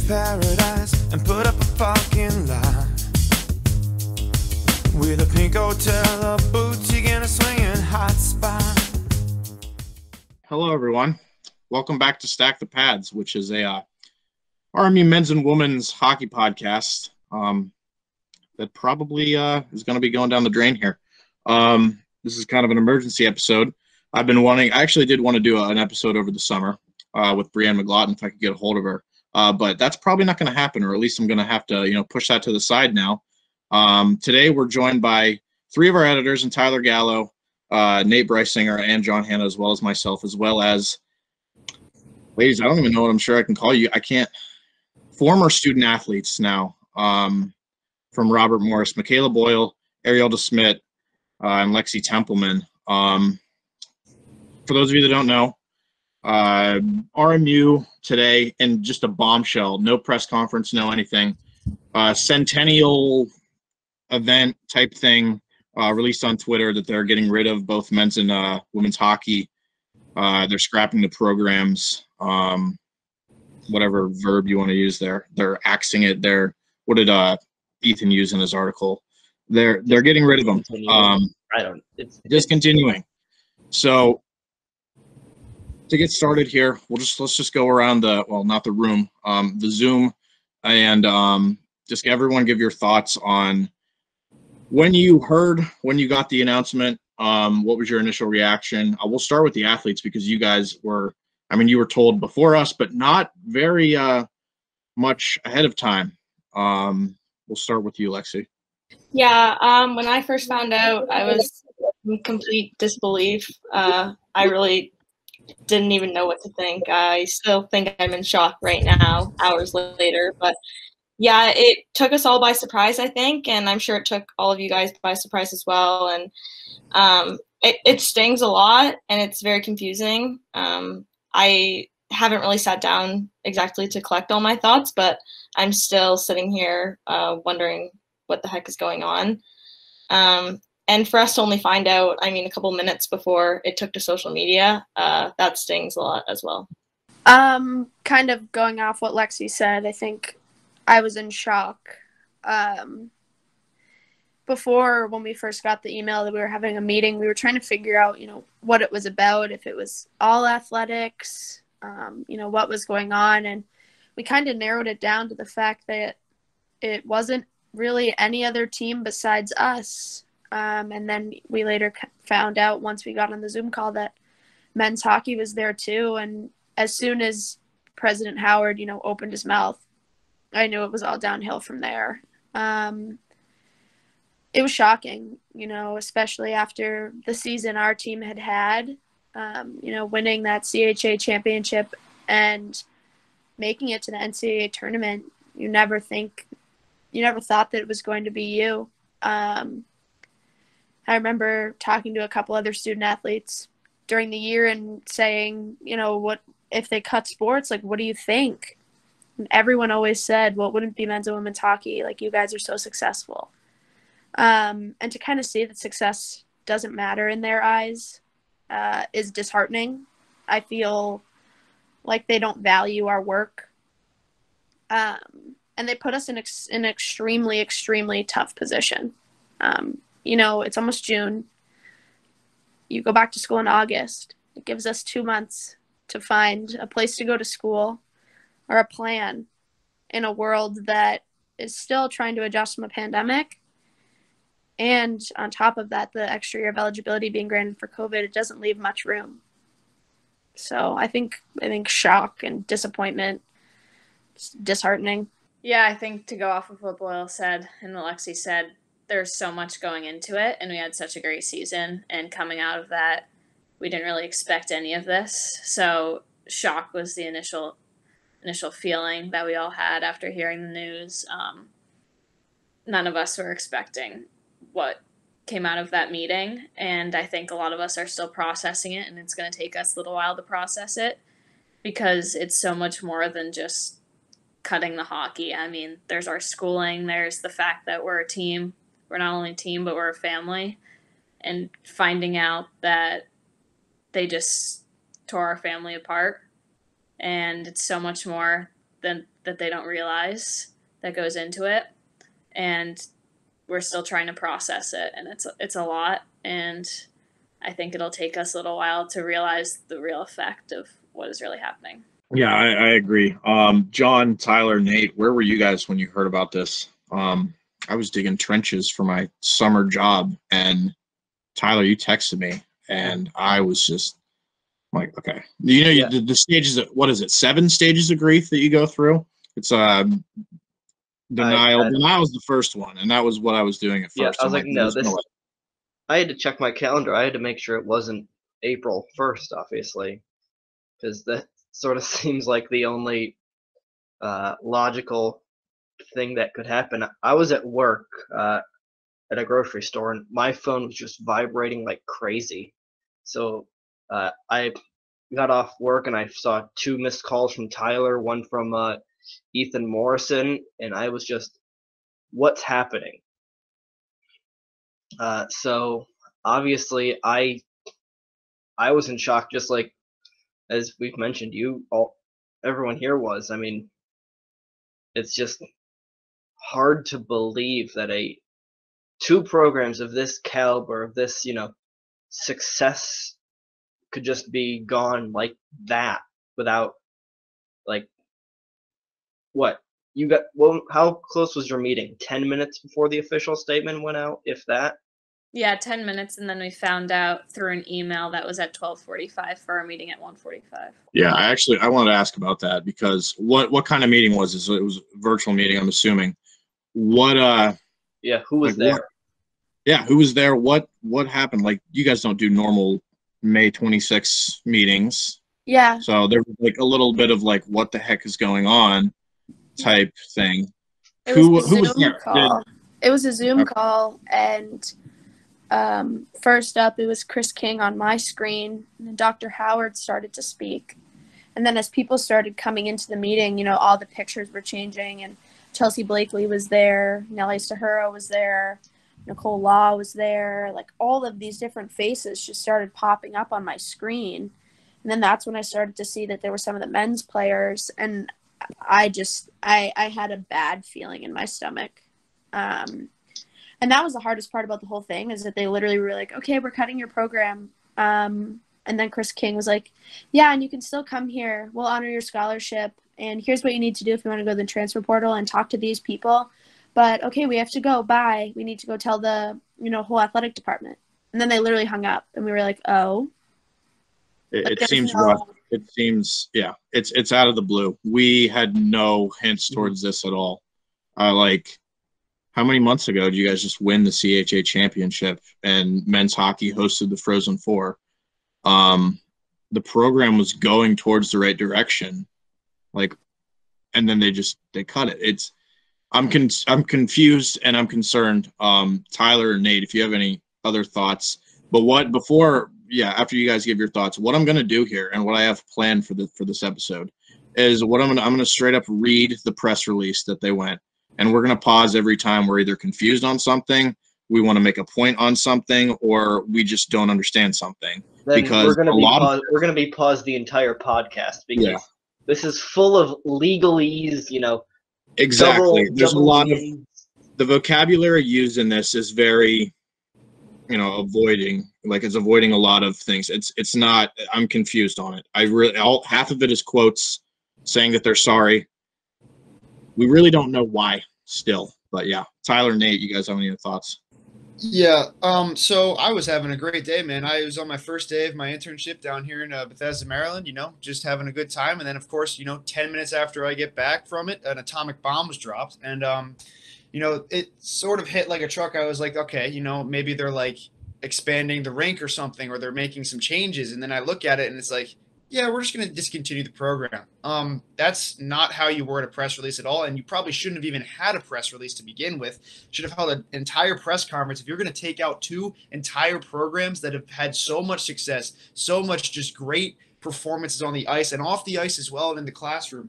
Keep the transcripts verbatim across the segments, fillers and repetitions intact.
paradise and put up a fucking lie. With a pink hotel, a boutique, and a swinging hot spot. Hello, everyone. Welcome back to Stack the Pads, which is a uh, R M U men's and women's hockey podcast um, that probably uh, is going to be going down the drain here. Um, this is kind of an emergency episode. I've been wanting – I actually did want to do an episode over the summer uh, with Brianne McLaughlin if I could get a hold of her. Uh, but that's probably not going to happen, or at least I'm going to have to, you know, push that to the side now. Um, today we're joined by three of our editors, and Tyler Gallo, uh, Nate Breisinger, and Jon Hanna, as well as myself, as well as – ladies, I don't even know what I'm sure I can call you. I can't – former student athletes now um, from Robert Morris, Michaela Boyle, Arielle DeSmet, uh, and Lexi Templeman. Um, for those of you that don't know, uh, R M U today, and just a bombshell, no press conference, no anything, uh, centennial event type thing uh, released on Twitter that they're getting rid of both men's and uh, women's hockey. Uh, they're scrapping the programs, um, whatever verb you want to use there. They're axing it. They're, what did uh, Ethan use in his article? They're they're getting rid of them. Um, I don't. It's discontinuing. So to get started here, we'll just let's just go around the well, not the room, um, the Zoom, and um, just everyone give your thoughts on when you heard when you got the announcement. Um, what was your initial reaction? Uh, we'll start with the athletes because you guys were, I mean, you were told before us, but not very uh, much ahead of time. Um, we'll start with you, Lexi. Yeah, um, when I first found out, I was in complete disbelief. Uh, I really didn't even know what to think. I still think I'm in shock right now, hours later. But yeah, it took us all by surprise, I think, and I'm sure it took all of you guys by surprise as well. And um, it, it stings a lot, and it's very confusing. Um, I haven't really sat down exactly to collect all my thoughts, but I'm still sitting here uh, wondering what the heck is going on. Um, and for us to only find out, I mean, a couple minutes before it took to social media, uh, that stings a lot as well. Um, kind of going off what Lexi said, I think I was in shock. Um, before, when we first got the email that we were having a meeting, we were trying to figure out, you know, what it was about, if it was all athletics, um, you know, what was going on. And we kind of narrowed it down to the fact that it wasn't really any other team besides us. Um, and then we later found out once we got on the Zoom call that men's hockey was there too. And as soon as President Howard, you know, opened his mouth, I knew it was all downhill from there. Um, it was shocking, you know, especially after the season our team had had, um, you know, winning that C H A championship and making it to the N C double A tournament. You never think, you never thought that it was going to be you. Um, I remember talking to a couple other student athletes during the year and saying, you know, what if they cut sports? Like, what do you think? And everyone always said, well, it wouldn't be men's and women's hockey. Like, you guys are so successful. Um, and to kind of see that success doesn't matter in their eyes uh, is disheartening. I feel like they don't value our work. Um, and they put us in ex- an extremely, extremely tough position. Um, you know, it's almost June. You go back to school in August. It gives us two months to find a place to go to school or a plan in a world that is still trying to adjust from a pandemic. And on top of that, the extra year of eligibility being granted for COVID, it doesn't leave much room. So I think I think shock and disappointment, it's disheartening. Yeah, I think to go off of what Boyle said and what Lexi said, there's so much going into it, and we had such a great season, and coming out of that, we didn't really expect any of this. So shock was the initial initial feeling that we all had after hearing the news. Um, none of us were expecting what came out of that meeting, and I think a lot of us are still processing it, and it's going to take us a little while to process it because it's so much more than just cutting the hockey. I mean, there's our schooling, there's the fact that we're a team. We're not only a team, but we're a family. And finding out that they just tore our family apart, and it's so much more than that they don't realize that goes into it. And we're still trying to process it, and it's it's a lot, and I think it'll take us a little while to realize the real effect of what is really happening. Yeah, I, I agree. Um, Jon, Tyler, Nate, where were you guys when you heard about this? Um, I was digging trenches for my summer job, and Tyler, you texted me, and I was just like, okay. You know, Yeah. you, the, the stages, of, what is it, seven stages of grief that you go through? It's uh, denial. I- Denial was the first one, and that was what I was doing at Yeah, first. I was I'm like, no, there's this. way. I had to check my calendar. I had to make sure it wasn't April first, obviously, because that sort of seems like the only uh, logical thing that could happen. I was at work uh, at a grocery store, and my phone was just vibrating like crazy. So uh, I got off work, and I saw two missed calls from Tyler, one from uh, Ethan Morrison, and I was just, what's happening? Uh, so obviously, I I was in shock, just like as we've mentioned, you all, everyone here was. I mean, it's just hard to believe that a two programs of this caliber, of this you know success, could just be gone like that without like what you got. Well, how close was your meeting? Ten minutes before the official statement went out, if that. Yeah, ten minutes, and then we found out through an email that was at twelve forty-five for our meeting at one forty-five. Yeah, I actually I wanted to ask about that because what what kind of meeting was this? It was a virtual meeting, I'm assuming. What uh Yeah, who was like there? what, yeah, who was there? What what happened? Like you guys don't do normal May twenty-sixth meetings. Yeah. So there was like a little bit of like what the heck is going on type thing. It Who was a who was Zoom there? call. It was a Zoom Okay. call, and um, first up, it was Chris King on my screen, and then Doctor Howard started to speak. And then as people started coming into the meeting, you know, all the pictures were changing, and Chelsea Blakely was there, Nellie Sahura was there, Nicole Law was there. Like, all of these different faces just started popping up on my screen. And then that's when I started to see that there were some of the men's players, and I just, I, I had a bad feeling in my stomach. Um, and that was the hardest part about the whole thing, is that they literally were like, okay, we're cutting your program. Um, and then Chris King was like, yeah, and you can still come here. We'll honor your scholarship. And here's what you need to do if you want to go to the transfer portal and talk to these people. But, okay, we have to go. Bye. We need to go tell the, you know, whole athletic department. And then they literally hung up, and we were like, oh. It, Like, it there's seems no- rough. It seems yeah. It's it's out of the blue. We had no hints towards this at all. Uh, like, how many months ago did you guys just win the C H A championship and men's hockey hosted the Frozen Four? Um, the program was going towards the right direction, like, and then they just they cut it. It's I'm con- I'm confused and I'm concerned. Um, Tyler and Nate, if you have any other thoughts, but what before, yeah, after you guys give your thoughts, what I'm gonna do here and what I have planned for the for this episode is what I'm gonna I'm gonna straight up read the press release that they went, and we're gonna pause every time we're either confused on something, we want to make a point on something, or we just don't understand something. Then Because we're gonna a be lot of- pause, we're gonna be paused the entire podcast because Yeah. this is full of legalese, you know. Exactly. Double, There's double a lot of meanings. the vocabulary used in this is very, you know, avoiding, like it's avoiding a lot of things. It's it's not. I'm confused on it. I really all half of it is quotes saying that they're sorry. We really don't know why still, but yeah. Tyler, Nate, you guys have any thoughts? Yeah. Um. So I was having a great day, man. I was on my first day of my internship down here in uh, Bethesda, Maryland. You know, just having a good time. And then, of course, you know, ten minutes after I get back from it, an atomic bomb was dropped, and um, you know, it sort of hit like a truck. I was like, okay, you know, maybe they're like expanding the rink or something, or they're making some changes. And then I look at it, and it's like, yeah, we're just going to discontinue the program. Um, that's not how you word a press release at all, and you probably shouldn't have even had a press release to begin with. Should have held an entire press conference. If you're going to take out two entire programs that have had so much success, so much just great performances on the ice and off the ice as well, and in the classroom,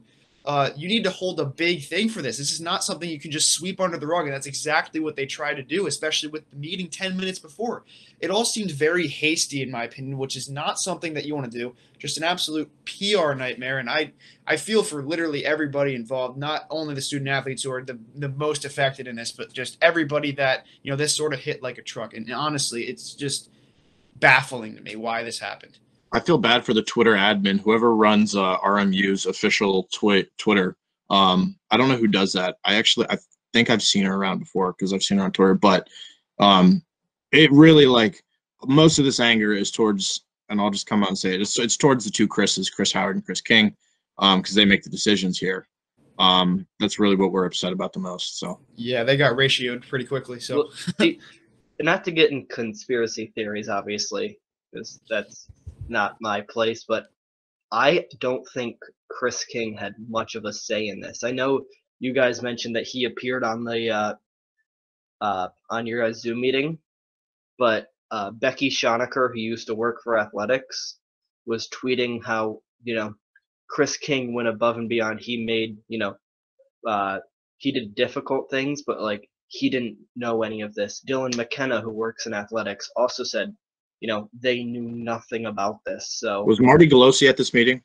Uh, you need to hold a big thing for this. This is not something you can just sweep under the rug, and that's exactly what they try to do, especially with the meeting ten minutes before. It all seemed very hasty, in my opinion, which is not something that you want to do. Just an absolute P R nightmare, and I I feel for literally everybody involved, not only the student athletes who are the, the most affected in this, but just everybody that, you know, this sort of hit like a truck. And honestly, it's just baffling to me why this happened. I feel bad for the Twitter admin, whoever runs uh, R M U's official twi- Twitter. Um, I don't know who does that. I actually, I think I've seen her around before because I've seen her on Twitter. But um, it really, like, most of this anger is towards, and I'll just come out and say it, it's, it's towards the two Chris's, Chris Howard and Chris King, um, because they make the decisions here. Um, that's really what we're upset about the most. So yeah, they got ratioed pretty quickly. So well, the, not to get in conspiracy theories, obviously, because that's not my place, but I don't think Chris King had much of a say in this. I know you guys mentioned that he appeared on the uh, uh, on your guys' Zoom meeting, but uh, Becky Schonecker, who used to work for athletics, was tweeting how, you know, Chris King went above and beyond. He made, you know, uh, he did difficult things, but like he didn't know any of this. Dylan McKenna, who works in athletics, also said, you know, they knew nothing about this. So was Marty Galosi at this meeting?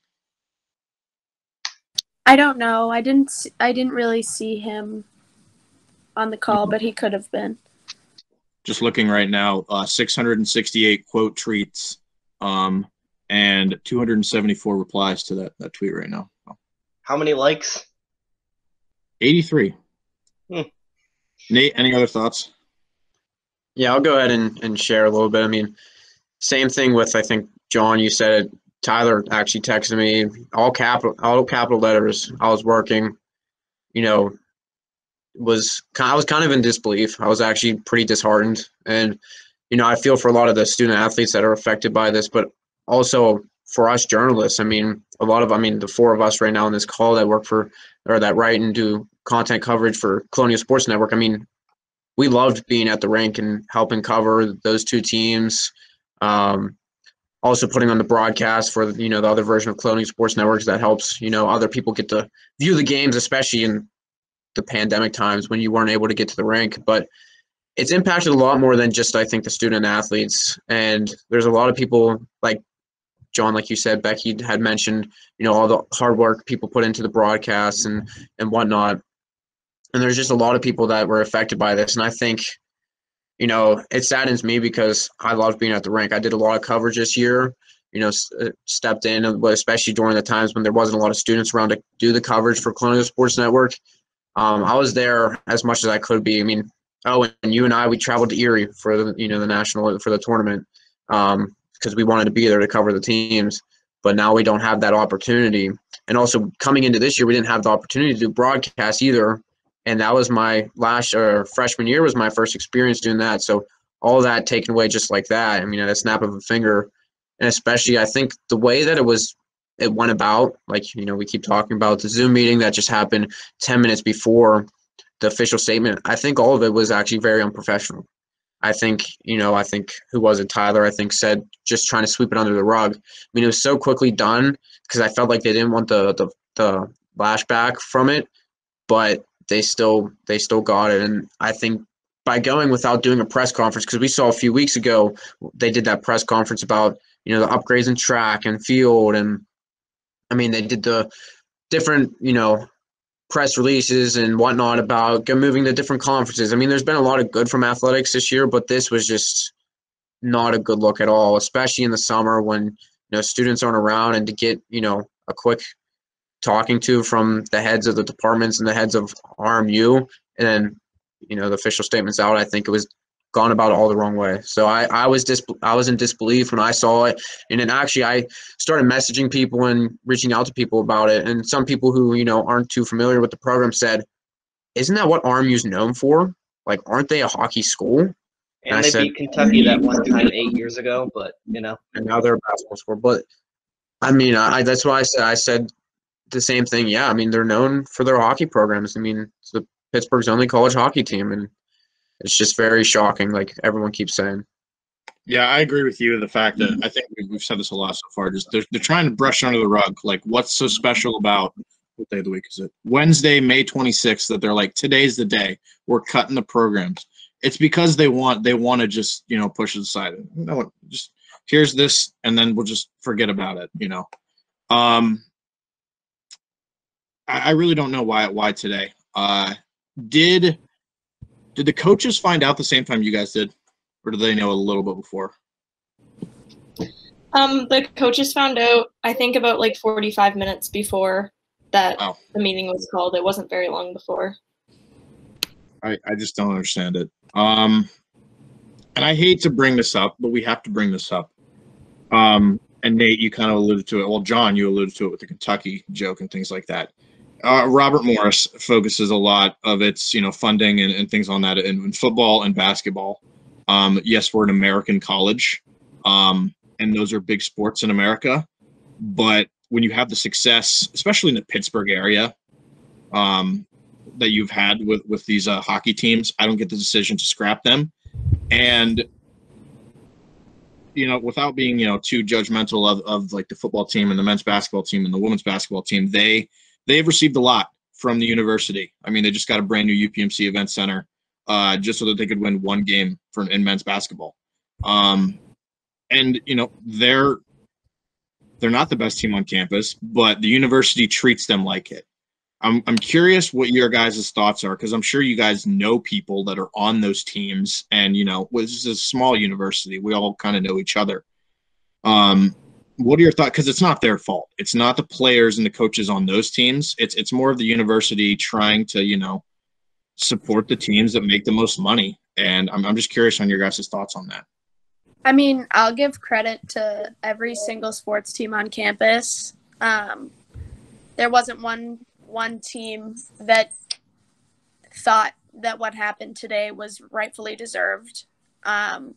I don't know. I didn't. s- I didn't really see him on the call, but he could have been. Just looking right now, uh, six hundred sixty-eight quote tweets, um, and two hundred seventy-four replies to that, that tweet right now. how many likes? eighty-three. Hmm. Nate, any other thoughts? Yeah, I'll go ahead and, and share a little bit. I mean, same thing with, I think, John, you said it. Tyler actually texted me, all capital, all capital letters. I was working, you know, was I was kind of in disbelief. I was actually pretty disheartened. And, you know, I feel for a lot of the student athletes that are affected by this, but also for us journalists. I mean, a lot of, I mean, the four of us right now in this call that work for, or that write and do content coverage for Colonial Sports Network. I mean, we loved being at the rink and helping cover those two teams. Um, also putting on the broadcast for, you know, the other version of Colonial Sports Networks that helps, you know, other people get to view the games, especially in the pandemic times when you weren't able to get to the rink. But it's impacted a lot more than just, I think, the student athletes. And there's a lot of people like John, like you said, Becky had mentioned, you know, all the hard work people put into the broadcasts and, and whatnot. And there's just a lot of people that were affected by this. And I think, you know, it saddens me because I loved being at the rink. I did a lot of coverage this year, you know, stepped in, especially during the times when there wasn't a lot of students around to do the coverage for Colonial Sports Network. Um, I was there as much as I could be. I mean, oh, and you and I, we traveled to Erie for the, you know, the national, for the tournament um, because we wanted to be there to cover the teams. But now we don't have that opportunity. And also coming into this year, we didn't have the opportunity to do broadcast either. And that was my last uh, freshman year was my first experience doing that. So all that taken away just like that, I mean, at a snap of a finger. And especially I think the way that it was, it went about, like, you know, we keep talking about the Zoom meeting that just happened ten minutes before the official statement. I think all of it was actually very unprofessional. I think, you know, I think, who was it, Tyler, I think said just trying to sweep it under the rug. I mean, it was so quickly done because I felt like they didn't want the, the, the lashback from it, but they still they still got it. And I think by going without doing a press conference, because we saw a few weeks ago they did that press conference about, you know, the upgrades in track and field, and I mean they did the different, you know, press releases and whatnot about moving to different conferences. I mean, there's been a lot of good from athletics this year, but this was just not a good look at all, especially in the summer when, you know, students aren't around, and to get, you know, a quick talking to from the heads of the departments and the heads of R M U, and then, you know, the official statements out, I think it was gone about all the wrong way. So I, I was dis- I was in disbelief when I saw it. And then actually I started messaging people and reaching out to people about it. And some people who, you know, aren't too familiar with the program said, isn't that what R M U is known for? Like, aren't they a hockey school? And, and I they said, beat Kentucky that one time eight years ago, but, you know. And now they're a basketball school. But, I mean, I, that's why I said, I said, the same thing. Yeah, I mean, they're known for their hockey programs. I mean, it's the Pittsburgh's only college hockey team, and it's just very shocking, like everyone keeps saying. Yeah, I agree with you. The fact that I think we've, we've said this a lot so far, just they're, they're trying to brush under the rug. Like, what's so special about what day of the week is it? Wednesday, May twenty-sixth, that they're like, today's the day. We're cutting the programs. It's because they want they want to just, you know, push it aside. No, just here's this, and then we'll just forget about it, you know. Um, I, I really don't know why why today. Uh, did did the coaches find out the same time you guys did, or did they know a little bit before? Um, the coaches found out, I think, about like forty-five minutes before that Wow. the meeting was called. It wasn't very long before. I, I just don't understand it. Um, and I hate to bring this up, but we have to bring this up. Um, and Nate, you kind of alluded to it. Well, John, you alluded to it with the Kentucky joke and things like that. Uh, Robert Morris focuses a lot of its, you know, funding and, and things on that in, in football and basketball. Um, yes, we're an American college, um, and those are big sports in America. But when you have the success, especially in the Pittsburgh area, um, that you've had with with these uh, hockey teams, I don't get the decision to scrap them. And you know, without being, you know, too judgmental of, of like the football team and the men's basketball team and the women's basketball team, they they've received a lot from the university. I mean, they just got a brand new U P M C event center uh, just so that they could win one game for in men's basketball. Um, and you know, they're they're not the best team on campus, but the university treats them like it. I'm I'm curious what your guys' thoughts are, because I'm sure you guys know people that are on those teams, and you know, this is a small university. We all kind of know each other. Um, what are your thoughts? Because it's not their fault. It's not the players and the coaches on those teams. It's it's more of the university trying to, you know, support the teams that make the most money. And I'm I'm just curious on your guys' thoughts on that. I mean, I'll give credit to every single sports team on campus. Um, there wasn't one one team that thought that what happened today was rightfully deserved. Um,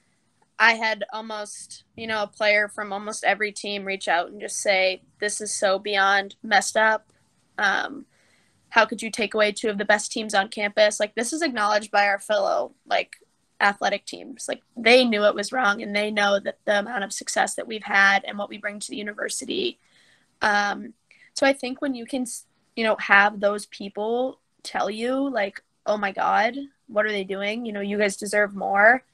I had almost, you know, a player from almost every team reach out and just say, this is so beyond messed up. Um, how could you take away two of the best teams on campus? Like, this is acknowledged by our fellow, like, athletic teams. Like, they knew it was wrong, and they know that the amount of success that we've had and what we bring to the university. Um, so I think when you can, you know, have those people tell you, like, oh my God, what are they doing? You know, you guys deserve more.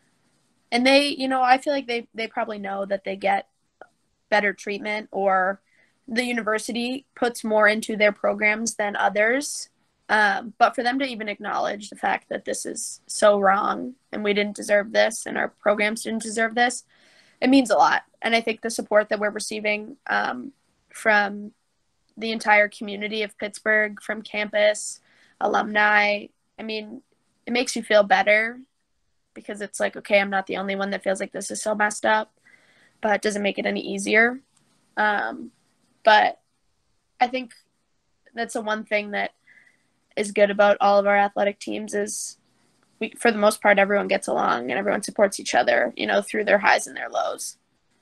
And they, you know, I feel like they, they probably know that they get better treatment, or the university puts more into their programs than others. Um, but for them to even acknowledge the fact that this is so wrong and we didn't deserve this and our programs didn't deserve this, it means a lot. And I think the support that we're receiving um, from the entire community of Pittsburgh, from campus, alumni, I mean, it makes you feel better, because it's like, okay, I'm not the only one that feels like this is so messed up, but it doesn't make it any easier. Um, but I think that's the one thing that is good about all of our athletic teams is we, for the most part, everyone gets along and everyone supports each other, you know, through their highs and their lows.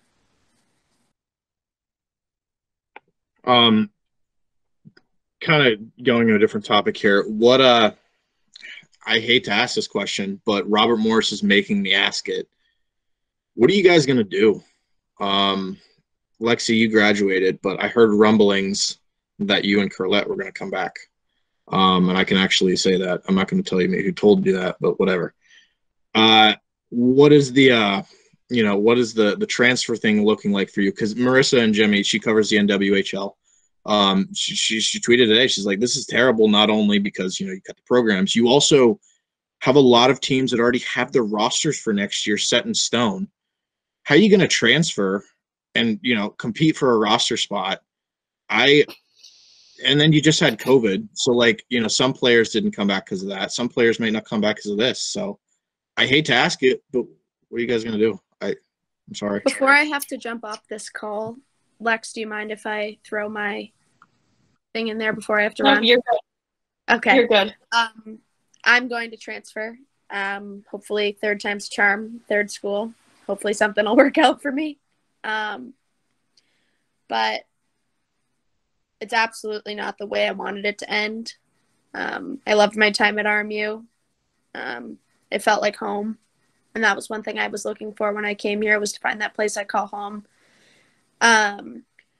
Um, kind of going to a different topic here. What, uh, I hate to ask this question, but Robert Morris is making me ask it. What are you guys going to do? Um, Lexi, you graduated, but I heard rumblings that you and Curlette were going to come back. Um, and I can actually say that. I'm not going to tell you who told you that, but whatever. Uh, what is the, uh, you know, what is the the transfer thing looking like for you? Because Marissa and Jimmy, she covers the N W H L. Um, she, she she tweeted today. She's like, "This is terrible. Not only because you know you cut the programs, you also have a lot of teams that already have their rosters for next year set in stone. How are you going to transfer and you know compete for a roster spot?" I. And then you just had COVID. So, like, you know, some players didn't come back because of that. Some players may not come back because of this. So, I hate to ask it, but what are you guys going to do? I, I'm sorry. Before I have to jump off this call, Lex, do you mind if I throw my thing in there before I have to No, run? you're good. Okay. You're good. Um, I'm going to transfer. Um, hopefully third time's charm, third school. Hopefully something will work out for me. Um, but it's absolutely not the way I wanted it to end. Um, I loved my time at R M U. Um, it felt like home. And that was one thing I was looking for when I came here, was to find that place I call home. Um,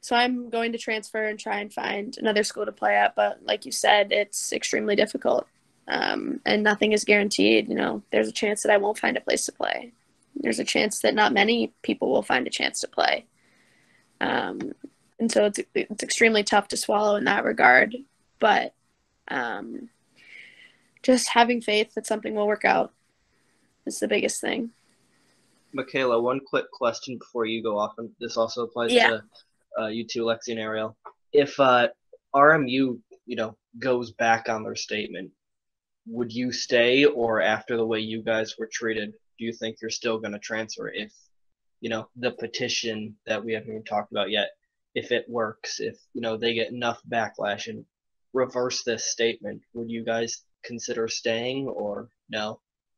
So I'm going to transfer and try and find another school to play at. But like you said, it's extremely difficult. Um, and nothing is guaranteed. You know, there's a chance that I won't find a place to play. There's a chance that not many people will find a chance to play. Um, and so it's it's extremely tough to swallow in that regard. But um, just having faith that something will work out is the biggest thing. Michaela, one quick question before you go off, and this also applies Yeah. to uh, you two, Lexi and Arielle. If uh, R M U, you know, goes back on their statement, would you stay, or after the way you guys were treated, do you think you're still going to transfer if, you know, the petition that we haven't even talked about yet, if it works, if, you know, they get enough backlash and reverse this statement, would you guys consider staying or no?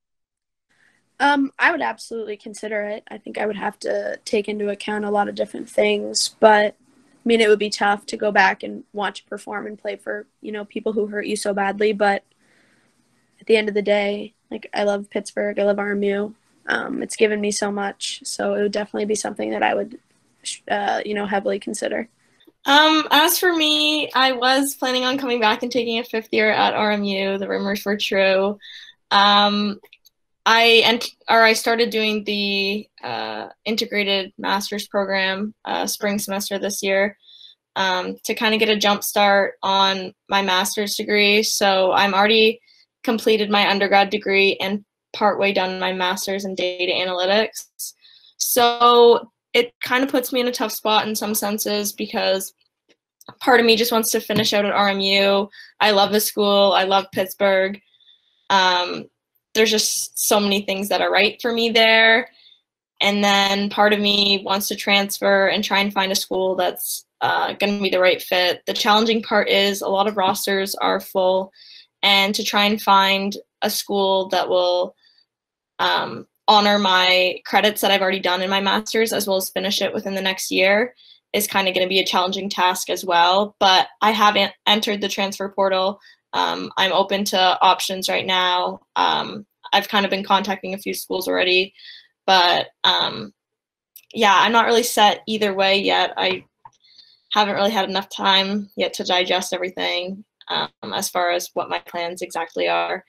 Um, I would absolutely consider it. I think I would have to take into account a lot of different things, but I mean, it would be tough to go back and watch you perform and play for, you know, people who hurt you so badly. But at the end of the day, like, I love Pittsburgh. I love R M U. Um, it's given me so much. So it would definitely be something that I would, uh, you know, heavily consider. Um, as for me, I was planning on coming back and taking a fifth year at R M U. The rumors were true. Um, I ent- or I started doing the uh, integrated master's program uh, spring semester this year um, to kind of get a jump start on my master's degree. So I'm already completed my undergrad degree and partway done my master's in data analytics. So it kind of puts me in a tough spot in some senses because part of me just wants to finish out at R M U. I love the school. I love Pittsburgh. Um, there's just so many things that are right for me there. And then part of me wants to transfer and try and find a school that's uh, going to be the right fit. The challenging part is a lot of rosters are full, and to try and find a school that will um, honor my credits that I've already done in my master's as well as finish it within the next year is kind of going to be a challenging task as well. But I haven't entered the transfer portal. Um, I'm open to options right now. Um, I've kind of been contacting a few schools already, but um, yeah, I'm not really set either way yet. I haven't really had enough time yet to digest everything um, as far as what my plans exactly are.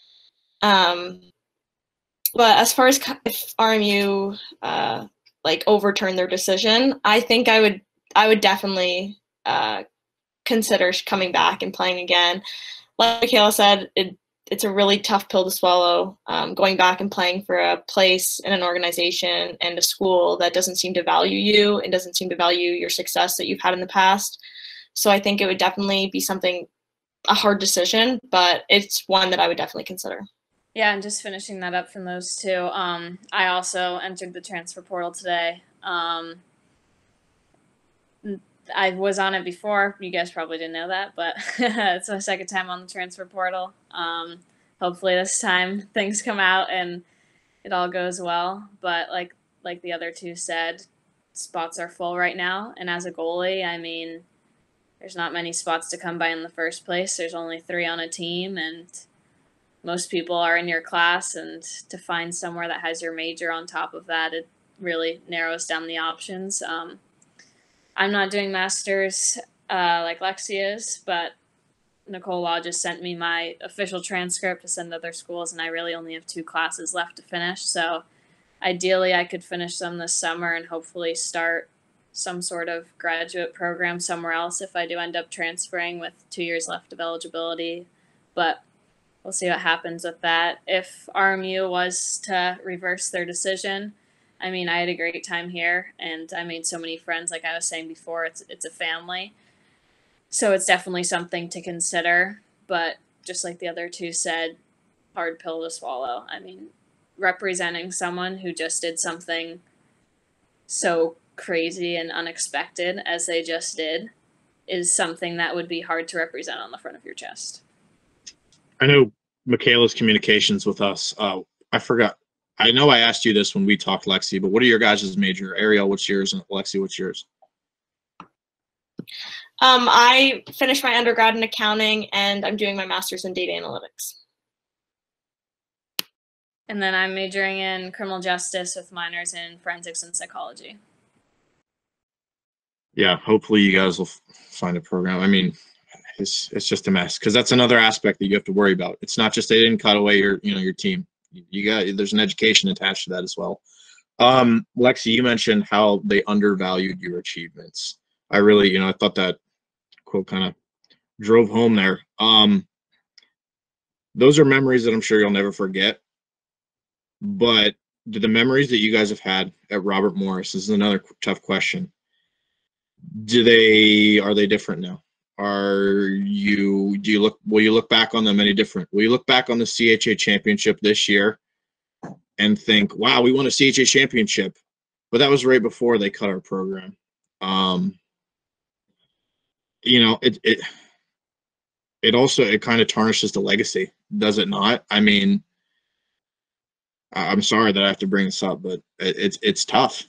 Um, but as far as if R M U uh, like overturn their decision, I think I would I would definitely uh, consider coming back and playing again. Like Michaela said, it, it's a really tough pill to swallow, um, going back and playing for a place in an organization and a school that doesn't seem to value you and doesn't seem to value your success that you've had in the past. So I think it would definitely be something, a hard decision, but it's one that I would definitely consider. Yeah, and just finishing that up from those two, um, I also entered the transfer portal today. Um, I was on it before. You guys probably didn't know that, but it's my second time on the transfer portal. Um, hopefully this time things come out and it all goes well. But like like the other two said, spots are full right now. And as a goalie, I mean, there's not many spots to come by in the first place. There's only three on a team, and most people are in your class. And to find somewhere that has your major on top of that, it really narrows down the options. Um, I'm not doing masters uh, like Lexi is, but Nicole Law just sent me my official transcript to send to other schools, and I really only have two classes left to finish. So ideally, I could finish them this summer and hopefully start some sort of graduate program somewhere else if I do end up transferring with two years left of eligibility. But we'll see what happens with that. If R M U was to reverse their decision, I mean, I had a great time here, and I made so many friends. Like I was saying before, it's it's a family. So it's definitely something to consider. But just like the other two said, hard pill to swallow. I mean, representing someone who just did something so crazy and unexpected as they just did is something that would be hard to represent on the front of your chest. I know Michaela's communications with us. Uh, I forgot. I know I asked you this when we talked, Lexi, but what are your guys' major? Arielle, what's yours? And Lexi, what's yours? Um, I finished my undergrad in accounting, and I'm doing my master's in data analytics. And then I'm majoring in criminal justice with minors in forensics and psychology. yeah, hopefully you guys will f- find a program. I mean, it's it's just a mess because that's another aspect that you have to worry about. It's not just they didn't cut away your you know your team. You got there's an education attached to that as well. Um, Lexi, you mentioned how they undervalued your achievements. I really, you know, I thought that quote kind of drove home there. Um, those are memories that I'm sure you'll never forget. But do the memories that you guys have had at Robert Morris, this is another tough question. Do they are they different now? Are you do you look will you look back on them any different? Will you look back on the C H A championship this year and think, wow, we won a C H A championship, but that was right before they cut our program. Um, you know, it it it also it kind of tarnishes the legacy, does it not? I mean, I'm sorry that I have to bring this up, but it, it's it's tough.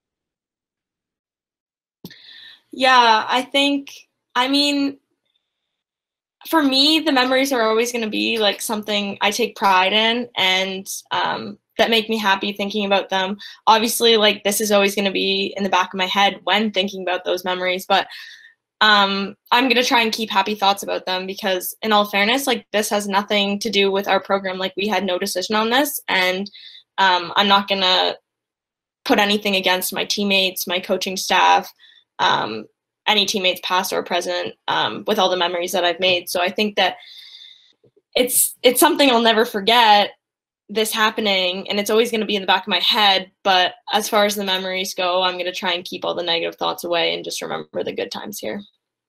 Yeah, I think, I mean, for me, the memories are always going to be like something I take pride in and um, that make me happy thinking about them. Obviously, like this is always going to be in the back of my head when thinking about those memories, but um, I'm going to try and keep happy thoughts about them because in all fairness, like this has nothing to do with our program. Like we had no decision on this, and um, I'm not going to put anything against my teammates, my coaching staff, um, any teammates past or present, um, with all the memories that I've made. So I think that it's it's something I'll never forget, this happening, and it's always going to be in the back of my head. But as far as the memories go, I'm going to try and keep all the negative thoughts away and just remember the good times here.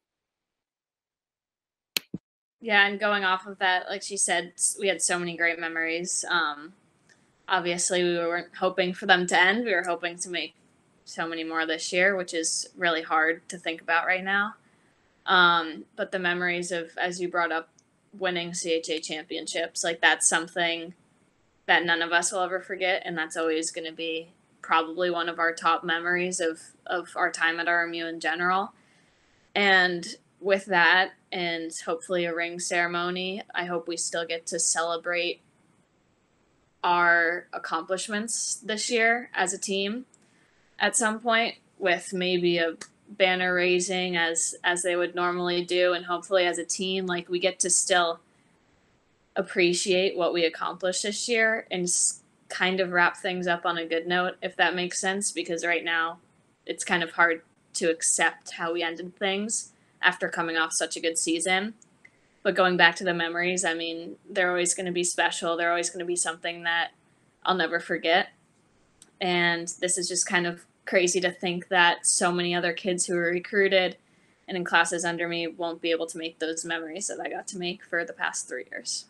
Yeah, and going off of that, like she said, we had so many great memories. Um, obviously, we weren't hoping for them to end. We were hoping to make so many more this year, which is really hard to think about right now. Um, but the memories of, as you brought up, winning C H A championships, like that's something that none of us will ever forget, and that's always going to be probably one of our top memories of, of our time at R M U in general. And with that, and hopefully a ring ceremony, I hope we still get to celebrate our accomplishments this year as a team at some point, with maybe a banner raising as as they would normally do, and hopefully as a team, like we get to still appreciate what we accomplished this year and just kind of wrap things up on a good note, if that makes sense, because right now it's kind of hard to accept how we ended things after coming off such a good season. But going back to the memories, I mean, they're always going to be special. They're always going to be something that I'll never forget. And this is just kind of crazy to think that so many other kids who were recruited and in classes under me won't be able to make those memories that I got to make for the past three years.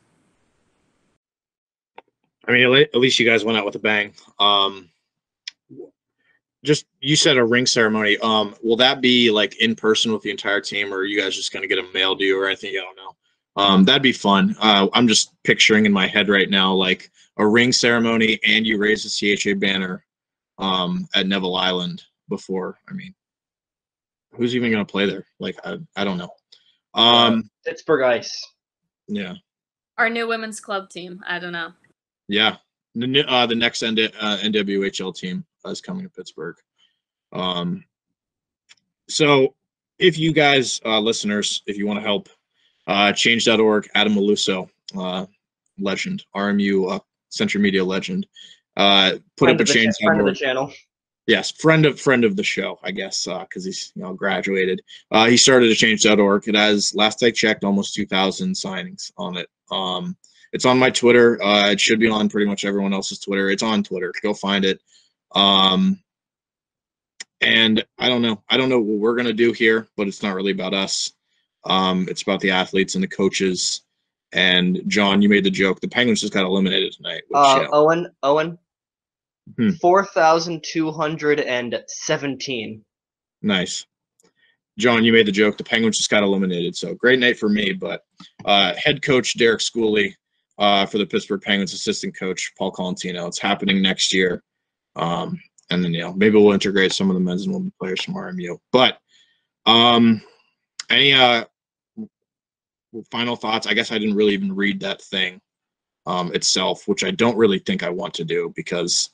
I mean, at least you guys went out with a bang. Um, just you said a ring ceremony. Um, will that be like in person with the entire team, or are you guys just going to get a mail to you or anything? I don't know. Um, that'd be fun. Uh, I'm just picturing in my head right now like a ring ceremony and you raise the C H A banner um, at Neville Island before. I mean, who's even going to play there? Like, I, I don't know. Um, uh, Pittsburgh Ice. Yeah. Our new women's club team. I don't know. Yeah. The, uh, the next N W H L team is coming to Pittsburgh. Um, so if you guys, uh, listeners, if you want to help, uh, change dot org, Adam Maluso, uh, legend, R M U uh, Century Media legend, uh, put friend up a change. Ch- friend of the channel. Yes, friend of friend of the show, I guess, because uh, he's you know graduated. Uh, he started a change dot org. It has, last I checked, almost two thousand signings on it. Um, it's on my Twitter. Uh, it should be on pretty much everyone else's Twitter. It's on Twitter. Go find it. Um, and I don't know. I don't know what we're gonna do here, but it's not really about us. Um, it's about the athletes and the coaches. And John, you made the joke. The Penguins just got eliminated tonight. Which, uh, you know, Owen, Owen, hmm. four thousand two hundred and seventeen. Nice. John, you made the joke. The Penguins just got eliminated. So great night for me. But uh, head coach Derek Schooley uh, for the Pittsburgh Penguins, assistant coach Paul Colantino. It's happening next year. Um, and then, you know, maybe we'll integrate some of the men's and women players from R M U. But um, any uh, final thoughts? I guess I didn't really even read that thing um, itself, which I don't really think I want to do because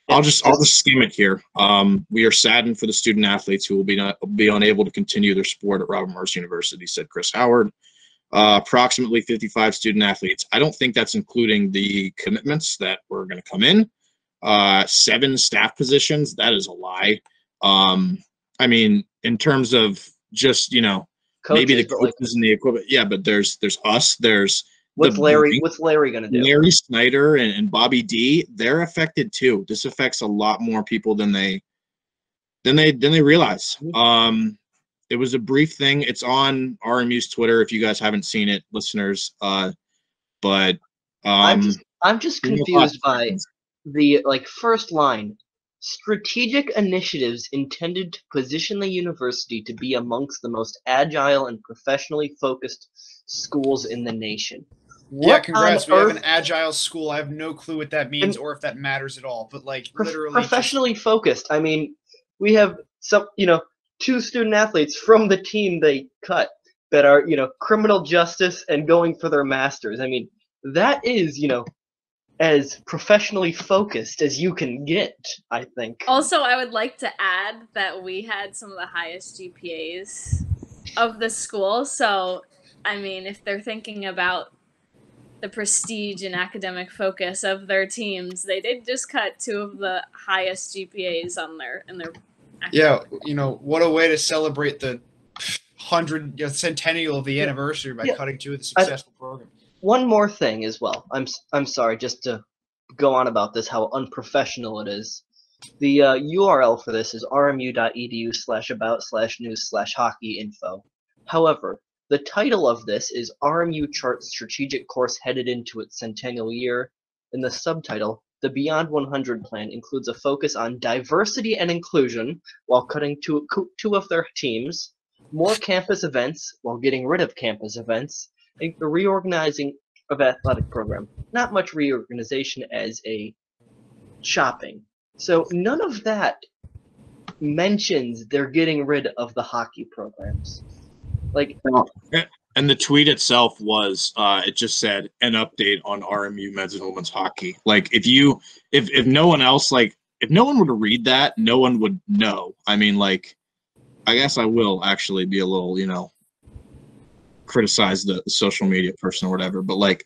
I'll just I'll just skim it here. Um, we are saddened for the student athletes who will be not be unable to continue their sport at Robert Morris University, said Chris Howard. Uh, approximately fifty-five student athletes. I don't think that's including the commitments that were going to come in. Uh, seven staff positions. That is a lie. Um, I mean, in terms of just, you know, Coaches, maybe the but, coaches like, and the equipment. Yeah, but there's there's us. There's what's the- Larry? What's Larry gonna do? Larry Snyder and, and Bobby D. They're affected too. This affects a lot more people than they than they than they realize. Um, it was a brief thing. It's on R M U's Twitter if you guys haven't seen it, listeners. Uh, but um, I'm just I'm just you know, confused by the like first line. Strategic initiatives intended to position the university to be amongst the most agile and professionally focused schools in the nation. Yeah, What congrats. on We have earth- an agile school. I have no clue what that means or if that matters at all. But like Prof- literally just- professionally focused. I mean, we have some, you know, two student athletes from the team they cut that are, you know, criminal justice and going for their masters. I mean, that is, you know, as professionally focused as you can get, I think. Also, I would like to add that we had some of the highest G P As of the school. So, I mean, if they're thinking about the prestige and academic focus of their teams, they did just cut two of the highest G P As on their in their. Yeah, you know, what a way to celebrate the hundred you know, centennial of the Yeah. anniversary by Yeah. cutting two of the successful programs. One more thing as well. I'm s- I'm sorry, just to go on about this, how unprofessional it is. The uh, U R L for this is rmu.edu slash about slash news slash hockey info. However, the title of this is R M U charts strategic course headed into its centennial year, and the subtitle, the Beyond one hundred plan, includes a focus on diversity and inclusion while cutting two, two of their teams, more campus events while getting rid of campus events, and the reorganizing of athletic program. Not much reorganization as a shopping. So none of that mentions they're getting rid of the hockey programs. Like, and the tweet itself was uh, it just said an update on R M U men's and women's hockey. Like if you if if no one else like if no one were to read that, no one would know. I mean, like I guess I will actually be a little, you know, criticize the, the social media person or whatever, but like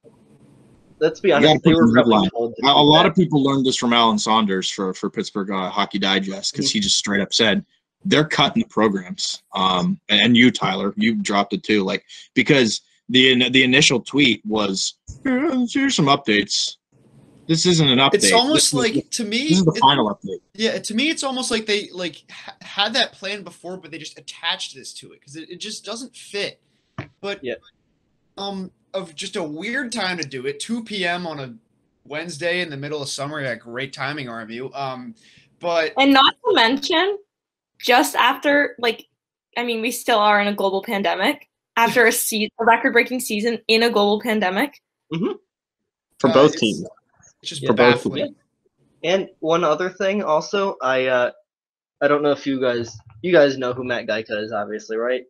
let's be you honest, gotta they put were the probably headline. told to A, a do lot that. of people learned this from Alan Saunders for for Pittsburgh uh, Hockey Digest because he just straight up said they're cutting the programs. Um, and, and you, Tyler, you dropped it too, like because the the initial tweet was here's some updates. This isn't an update. It's almost This is- like to me. this is the it- final update. Yeah, to me, it's almost like they like ha- had that plan before, but they just attached this to it because it, it just doesn't fit. But Yeah. um, of just a weird time to do it, two p.m. on a Wednesday in the middle of summer. Yeah, great timing, R M U. Um, but And not to mention, just after, like, I mean, we still are in a global pandemic. After a, se- a record-breaking season in a global pandemic. For uh, both it's- teams. it's just For both baffling. And one other thing also, I uh I don't know if you guys you guys know who Matt Geica is, obviously, right?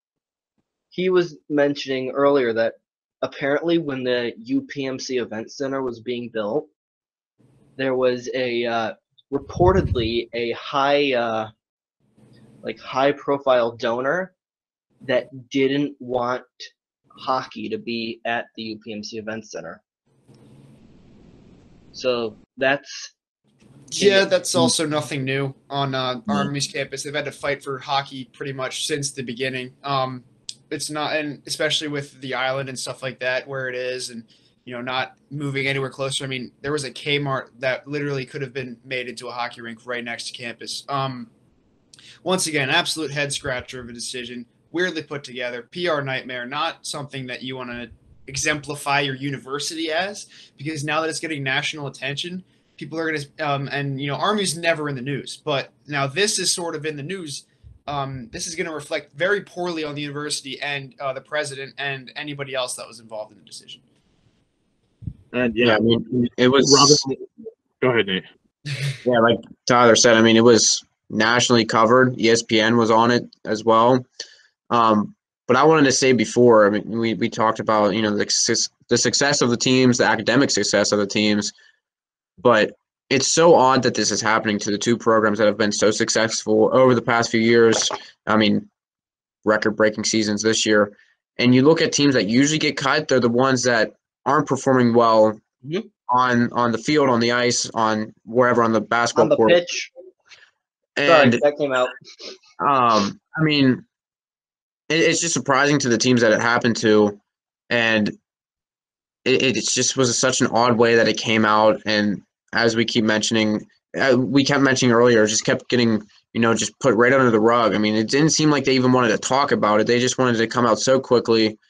He was mentioning earlier that apparently when the U P M C Event Center was being built, there was a uh, reportedly a high uh like high profile donor that didn't want hockey to be at the U P M C Event Center. So that's Yeah, that's also nothing new on uh, R M U's campus. They've had to fight for hockey pretty much since the beginning. Um, it's not, and especially with the island and stuff like that, where it is, and you know, not moving anywhere closer. I mean, there was a Kmart that literally could have been made into a hockey rink right next to campus. Um, once again, absolute head scratcher of a decision, weirdly put together, P R nightmare, not something that you want to exemplify your university as, because now that it's getting national attention, people are going to, um, and, you know, R M U's never in the news, but now this is sort of in the news. Um, this is going to reflect very poorly on the university and uh, the president and anybody else that was involved in the decision. And Yeah, yeah, I mean, it was. Robin, go ahead, Nate. Yeah, like Tyler said, I mean, it was nationally covered. E S P N was on it as well. Um, but I wanted to say before, I mean, we, we talked about, you know, the, success- the success of the teams, the academic success of the teams. But it's so odd that this is happening to the two programs that have been so successful over the past few years. I mean, record-breaking seasons this year. And you look at teams that usually get cut, they're the ones that aren't performing well Mhm. on on the field, on the ice, on wherever on the basketball On the court. pitch. And Sorry, that came out. um, I mean, it, it's just surprising to the teams that it happened to, and it, it just was such an odd way that it came out. And as we keep mentioning, uh, we kept mentioning earlier, it just kept getting, you know, just put right under the rug. I mean, it didn't seem like they even wanted to talk about it. They just wanted to come out so quickly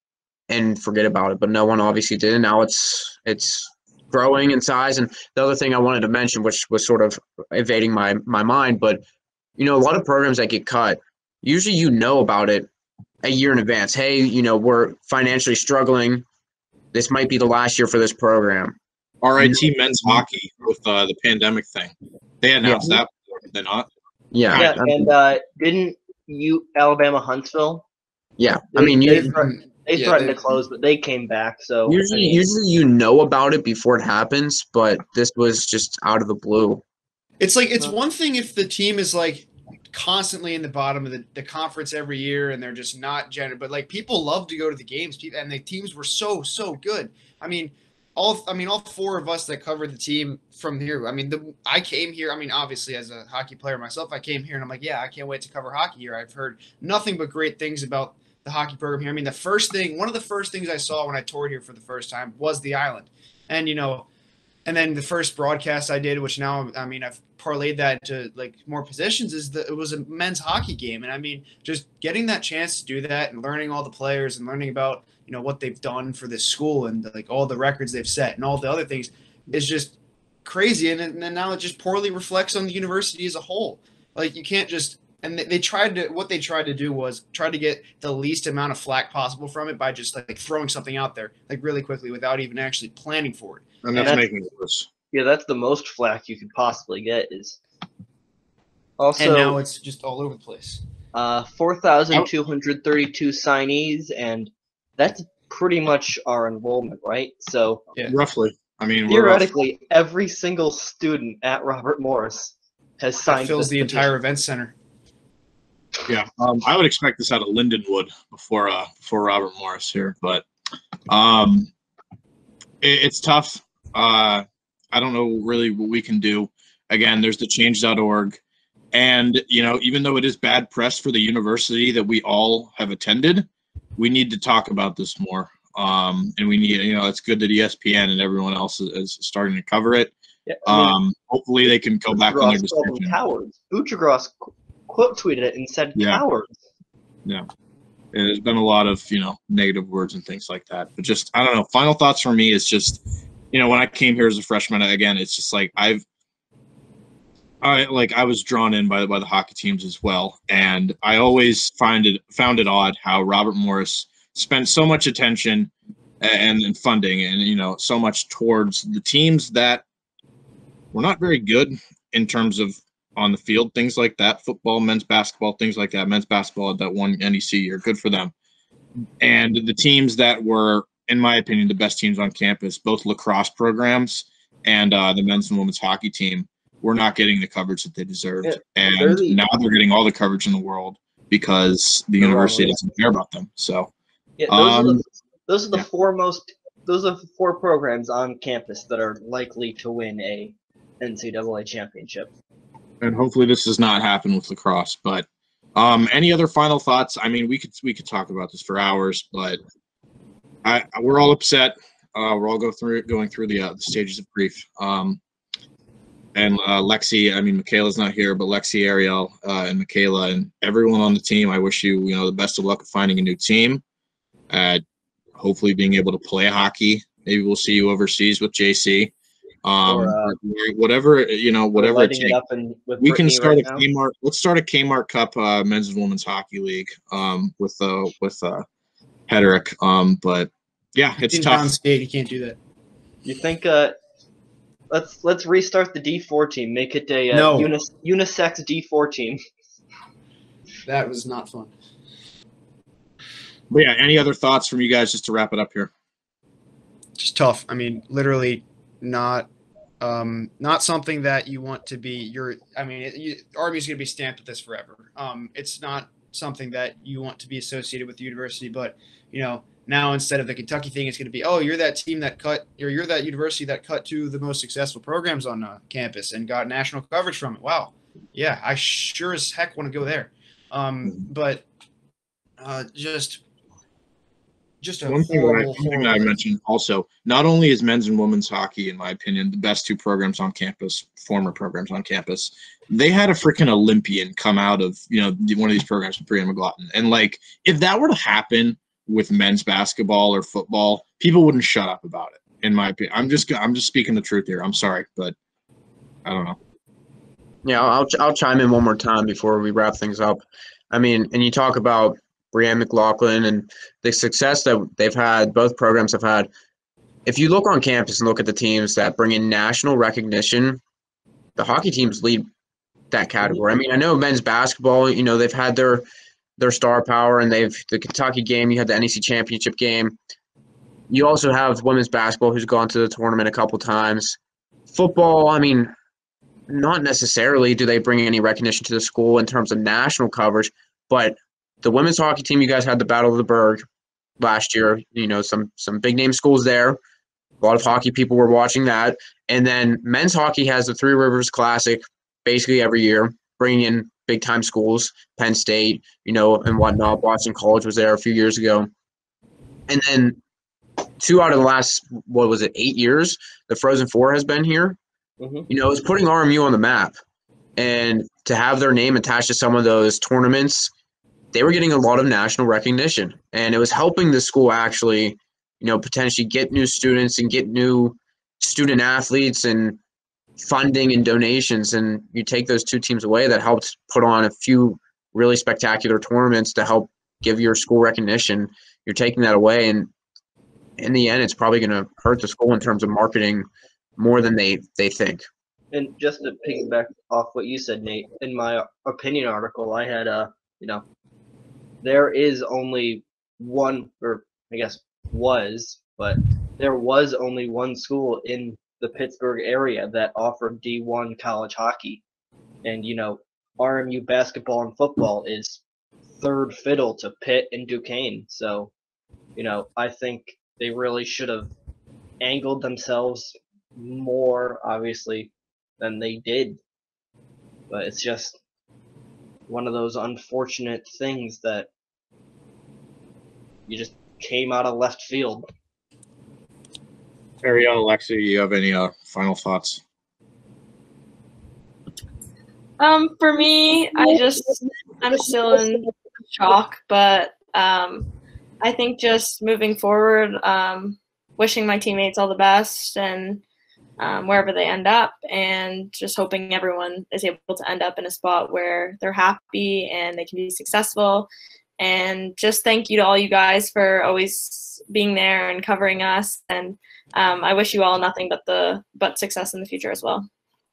and forget about it. But no one obviously did. Now it's it's growing in size. And the other thing I wanted to mention, which was sort of evading my my mind, but you know, a lot of programs that get cut, usually you know about it a year in advance. Hey, you know, we're financially struggling. This might be the last year for this program. R I T men's hockey with uh, the pandemic thing. They announced Yeah. that before, did they not? Yeah. Yeah, I mean, and uh, didn't you Alabama Huntsville? yeah. They, I mean, they, you, thre- they yeah, threatened they- to close, but they came back. So usually, I mean, usually you know about it before it happens, but this was just out of the blue. It's like it's Uh, one thing if the team is like constantly in the bottom of the, the conference every year and they're just not genuine, but like people love to go to the games, people, and the teams were so so good. I mean, all I mean all four of us that covered the team from here. I mean, the I came here. I mean, obviously as a hockey player myself, I came here and I'm like, yeah, I can't wait to cover hockey here. I've heard nothing but great things about the hockey program here. I mean, the first thing, one of the first things I saw when I toured here for the first time was the island, and you know. And then the first broadcast I did, which now, I mean, I've parlayed that to like more positions, is that it was a men's hockey game. And I mean, just getting that chance to do that and learning all the players and learning about, you know, what they've done for this school and like all the records they've set and all the other things is just crazy. And, and then now it just poorly reflects on the university as a whole. Like you can't just, and they, they tried to, what they tried to do was try to get the least amount of flack possible from it by just like throwing something out there like really quickly without even actually planning for it. And that's And that's- making it worse. yeah, that's the most flack you could possibly get. Is also And now it's just all over the place. uh, four thousand two hundred thirty-two signees, and that's pretty much our enrollment, right? So Yeah. Roughly. I mean, we're rough. theoretically, every single student at Robert Morris has That signed fills this the petition. entire event center. Yeah, um, I would expect this out of Lindenwood before uh, before Robert Morris here, but um, it, it's tough. Uh, I don't know really what we can do. Again, there's the change dot org, and you know, even though it is bad press for the university that we all have attended, we need to talk about this more. Um, and we need, you know, it's good that E S P N and everyone else is, is starting to cover it. Yeah, I mean, Um, hopefully, they can go back on their Buchagross called them decision. cowards. Buchagross qu- quote tweeted it and said Yeah. cowards. Yeah. There's been a lot of, you know, negative words and things like that. But just, I don't know. Final thoughts for me is just, you know, when I came here as a freshman, again, it's just like I've, I like I was drawn in by by the hockey teams as well, and I always find it found it odd how Robert Morris spent so much attention and, and funding and you know so much towards the teams that were not very good in terms of on the field, things like that, football, men's basketball, things like that. Men's basketball at that one N E C year, good for them. And the teams that were, in my opinion, the best teams on campus, both lacrosse programs and uh, the men's and women's hockey team, were not getting the coverage that they deserved. Yeah, and they're the- now they're getting all the coverage in the world because the They're university wrong. doesn't care about them. So, Yeah, those are Um, the those are the yeah. four most those are the four programs on campus that are likely to win a N C double A championship. and hopefully this does not happen with lacrosse. But um, any other final thoughts? I mean, we could we could talk about this for hours, but I, we're all upset. Uh, we're all go through going through the, uh, the stages of grief. Um, and uh, Lexi, I mean, Michaela's not here, but Lexi, Arielle, uh, and Michaela, and everyone on the team, I wish you, you know, the best of luck of finding a new team. Uh, hopefully, being able to play hockey. Maybe we'll see you overseas with J C. Um, Or, uh, whatever you know, We're whatever it lighting takes. it up in, with We can Brittany start right a now. Kmart. Let's start a Kmart Cup uh, men's and women's hockey league um, with uh, with uh, Hederick. Um, but yeah, it's Inbound tough. skate, you can't do that. You think? Uh, let's let's restart the D four team. Make it a uh, No. unis, unisex D four team. That was not fun. But yeah, any other thoughts from you guys just to wrap it up here? Just tough. I mean, literally not Um, not something that you want to be. You're. I mean, it, you, R M U is going to be stamped with this forever. Um, it's not something that you want to be associated with the university. But you know, now instead of the Kentucky thing, it's going to be, oh, you're that team that cut, or you're that university that cut two of the most successful programs on uh, campus and got national coverage from it. Wow, yeah, I sure as heck want to go there. Um, but uh, just. Just a one thing, that I, horrible, one thing that I horrible. mentioned also, not only is men's and women's hockey, in my opinion, the best two programs on campus, former programs on campus, they had a freaking Olympian come out of, you know, one of these programs with Brianna McLaughlin. And like, if that were to happen with men's basketball or football, people wouldn't shut up about it, in my opinion. I'm just, I'm just speaking the truth here. I'm sorry, but I don't know. Yeah, I'll I'll chime in one more time before we wrap things up. I mean, and you talk about Brianna McLaughlin and the success that they've had, both programs have had. If you look on campus and look at the teams that bring in national recognition, the hockey teams lead that category. I mean, I know men's basketball, you know, they've had their their star power, and they've the Kentucky game, you had the N E C championship game. You also have women's basketball who's gone to the tournament a couple times. Football, I mean, not necessarily do they bring any recognition to the school in terms of national coverage, but the women's hockey team, you guys had the Battle of the Berg last year. You know, some some big name schools there. A lot of hockey people were watching that. And then men's hockey has the Three Rivers Classic basically every year, bringing in big time schools, Penn State, you know, and whatnot. Boston College was there a few years ago. And then two out of the last, what was it, eight years, the Frozen Four has been here. Mm-hmm. You know, it's putting R M U on the map. And to have their name attached to some of those tournaments, they were getting a lot of national recognition, and it was helping the school actually, you know, potentially get new students and get new student athletes and funding and donations. And you take those two teams away, that helped put on a few really spectacular tournaments to help give your school recognition. You're taking that away, and in the end, it's probably going to hurt the school in terms of marketing more than they, they think. And just to piggyback off what you said, Nate, in my opinion article, I had a, you know, there is only one, or I guess was, but there was only one school in the Pittsburgh area that offered D one college hockey. And, you know, R M U basketball and football is third fiddle to Pitt and Duquesne. So, you know, I think they really should have angled themselves more, obviously, than they did. But it's just one of those unfortunate things that you just came out of left field. Arielle, Lexi, you have any uh, final thoughts? Um, for me, I just, I'm still in shock, but um, I think just moving forward, um, wishing my teammates all the best and um, wherever they end up, and just hoping everyone is able to end up in a spot where they're happy and they can be successful. And just thank you to all you guys for always being there and covering us. And um, I wish you all nothing but the but success in the future as well.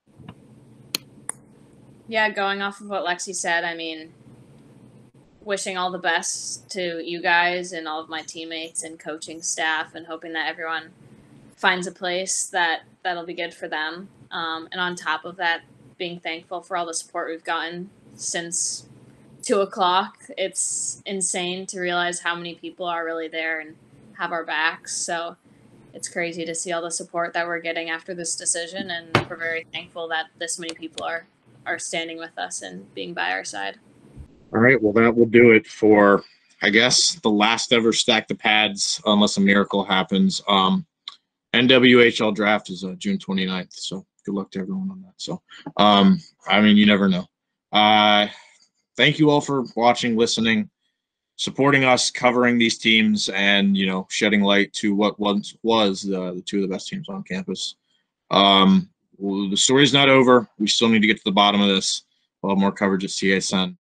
Yeah, going off of what Lexi said, I mean, wishing all the best to you guys and all of my teammates and coaching staff, and hoping that everyone finds a place that that'll be good for them. Um, and on top of that, being thankful for all the support we've gotten since two o'clock. It's insane to realize how many people are really there and have our backs. So it's crazy to see all the support that we're getting after this decision, and we're very thankful that this many people are are standing with us and being by our side. All right, well, that will do it for, I guess, the last ever Stack the Pads, unless a miracle happens. Um, N W H L draft is uh, June twenty-ninth, so good luck to everyone on that. So, um, I mean, you never know. Uh, thank you all for watching, listening, supporting us, covering these teams, and, you know, shedding light to what once was uh, the two of the best teams on campus. Um, well, the story's not over. We still need to get to the bottom of this. We'll have more coverage at C S N.